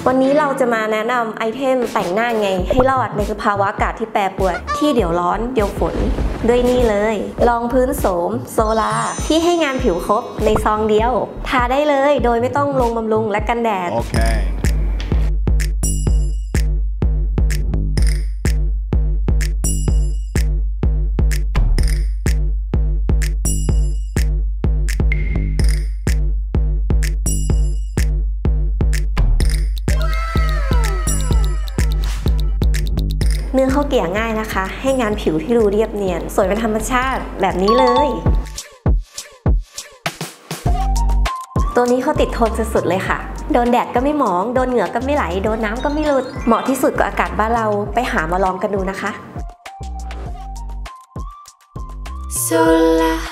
วันนี้เราจะมาแนะนำไอเทมแต่งหน้าไงให้รอดในสภาวะอากาศที่แปรปรวนที่เดี๋ยวร้อนเดี๋ยวฝนด้วยนี่เลยรองพื้นโสมโซลาที่ให้งานผิวครบในซองเดียวทาได้เลยโดยไม่ต้องลงบำรุงและกันแดด เนื้อเขาเกลี่ยง่ายนะคะให้งานผิวที่ดูเรียบเนียนสวยเป็นธรรมชาติแบบนี้เลยตัวนี้เขาติดทนสุดๆเลยค่ะโดนแดดก็ไม่หมองโดนเหงื่อก็ไม่ไหลโดนน้ำก็ไม่หลุดเหมาะที่สุดกับอากาศบ้านเราไปหามาลองกันดูนะคะ